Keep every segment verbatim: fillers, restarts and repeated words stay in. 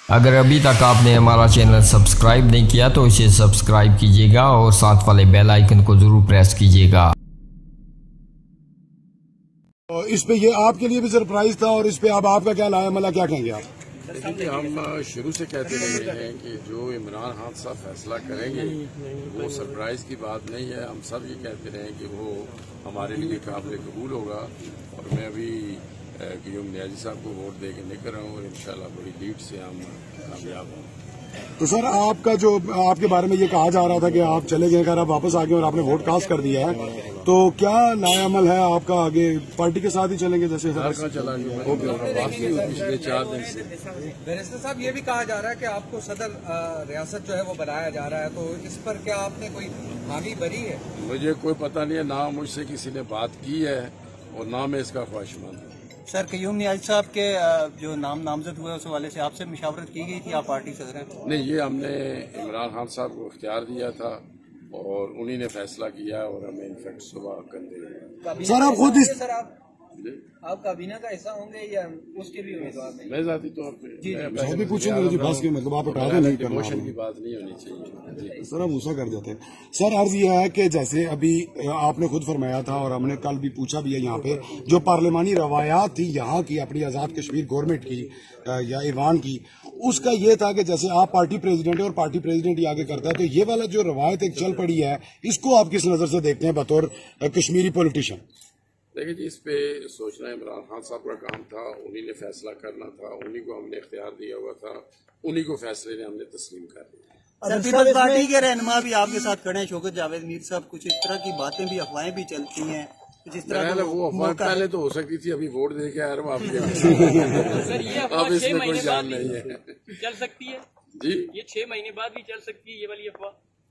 اگر ابھی تک آپ نے ہمارا چینل سبسکرائب نہیں کیا تو اسے سبسکرائب کیجیے گا اور ساتھ والے بیل آئیکن کو ضرور پریس کیجیے گا۔ اس پہ یہ آپ کے لیے بھی سرپرائز تھا اور اس پہ اب آپ کا کیا لایا ملا، کیا کہیں گے آپ؟ دیکھیے، ہم شروع سے کہتے رہے ہیں کہ جو عمران خان صاحب فیصلہ کریں گے وہ سرپرائز کی بات نہیں ہے۔ ہم سب یہ کہتے رہے ہیں کہ وہ ہمارے لیے قابل قبول ہوگا، اور میں ابھی قیوم نیازی صاحب کو ووٹ دے کے نکل رہا ہوں اور انشاءاللہ بڑی لیڈ سے ہم کامیاب ہوں۔ تو سر، آپ کا جو آپ کے بارے میں یہ کہا جا رہا تھا کہ آپ چلے گئے، اگر آپ واپس آ گئے اور آپ نے ووٹ کاسٹ کر دیا ہے، تو کیا نیا عمل ہے آپ کا؟ آگے پارٹی کے ساتھ ہی چلیں گے جیسے کہاں چلا گیا پچھلے چار دن سے؟ بیرسٹر صاحب، یہ بھی کہا جا رہا ہے کہ آپ کو صدر ریاست جو ہے وہ بنایا جا رہا ہے، تو اس پر کیا آپ نے کوئی حامی بری ہے؟ مجھے کوئی پتہ نہیں ہے، نہ مجھ سے کسی نے بات کی ہے اور نہ میں اس کا خواہشمند ہوں۔ سر، قیوم نیازی صاحب کے جو نام نامزد ہوئے اس حوالے سے آپ سے مشاورت کی گئی تھی؟ آپ پارٹی صدر ہیں؟ نہیں، یہ ہم نے عمران خان صاحب کو اختیار دیا تھا اور انہی نے فیصلہ کیا اور ہمیں انفیکٹ صبح کندے۔ سر، آپ خود اس آپ کابینہ کا حصہ ہوں گے یا اس کے بھی امیدوار نہیں؟ میں ذاتی طور پہ بھی پوچھیں گے جی، بس کے مطلب آپ اٹھا نہیں کرنا، موشن کی بات نہیں ہونی چاہیے۔ سر آپ غصہ کر جاتے ہیں۔ سر، عرض یہ ہے کہ جیسے ابھی آپ نے خود فرمایا تھا اور ہم نے کل بھی پوچھا بھی ہے، یہاں پہ جو پارلیمانی روایات تھی یہاں کی اپنی آزاد کشمیر گورنمنٹ کی یا ایوان کی، اس کا یہ تھا کہ جیسے آپ پارٹی پریزیڈنٹ ہے اور پارٹی پریزیڈنٹ ہی آگے کرتا ہے، تو یہ والا جو روایت ایک چل پڑی ہے، اس کو آپ کس نظر سے دیکھتے ہیں بطور کشمیری پولیٹیشین؟ دیکھیں جی، اس پہ سوچنا عمران خان صاحب کا کام تھا، انہی نے فیصلہ کرنا تھا، انہی کو ہم نے اختیار دیا ہوا تھا، انہی کو فیصلے نے ہم نے تسلیم کر دیا۔ پیپلز پارٹی کے رہنما بھی آپ کے ساتھ کھڑے ہیں، شوکت جاوید میر صاحب، کچھ اس طرح کی باتیں بھی، افواہیں بھی چلتی ہیں جس طرح وہ افواہ پہلے تو ہو سکتی تھی، ابھی ووٹ دے کے آ رہا ہوں آپ کے، اب اس میں کوئی جان نہیں ہے۔ چل سکتی ہے جی، یہ چھ مہینے بعد بھی چل سکتی ہے یہ والی افواہ؟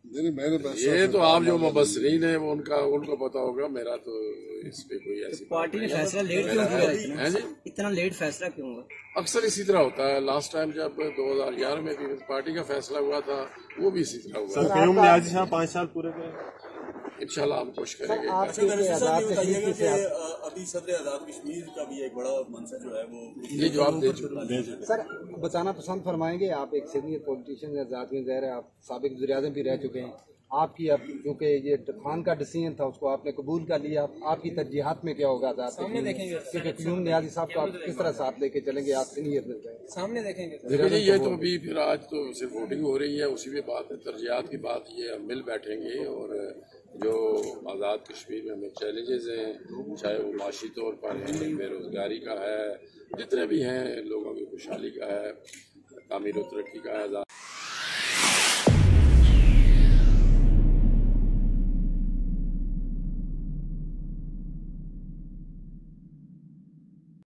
یہ تو آپ جو مبصرین ہیں وہ ان کا ان کو پتا ہوگا، میرا تو اس پہ کوئی ایسی پارٹی نے فیصلہ لیٹ کیوں کیا؟ اتنا لیٹ فیصلہ کیوں ہوا؟ اکثر اسی طرح ہوتا ہے۔ لاسٹ ٹائم جب دو ہزار گیارہ میں بھی پارٹی کا فیصلہ ہوا تھا، وہ بھی اسی طرح ہوا۔ قیوم نیازی صاحب پانچ سال پورے کریں، انشاءاللہ ہم کوشش کریں گے۔ ابھی صدر آزاد کشمیر کا بھی ایک بڑا منصب جو ہے وہ یہ جواب دے چکا۔ سر، بتانا پسند فرمائیں گے، آپ ایک سینئر پولیٹیشین آزاد میں ظاہر ہے، آپ سابق وزیر اعظم بھی رہ چکے ہیں، آپ کی اب کیونکہ یہ خان کا ڈیسیژن تھا اس کو آپ نے قبول کر لیا، آپ کی ترجیحات میں کیا ہوگا آزاد کیونکہ قیوم نیازی صاحب کو آپ کس طرح ساتھ لے کے چلیں گے؟ آپ سینئر مل گئے، سامنے دیکھیں گے۔ دیکھیے، یہ تو ابھی پھر آج تو صرف ووٹنگ ہو رہی ہے، اسی پہ بات ہے، ترجیحات کی بات یہ ہم مل بیٹھیں گے، اور جو آزاد کشمیر میں ہمیں چیلنجز ہیں، چاہے وہ معاشی طور پر ہے، بے روزگاری کا ہے، جتنے بھی ہیں، لوگوں کی خوشحالی کا ہے، تعمیر و ترقی کا ہے،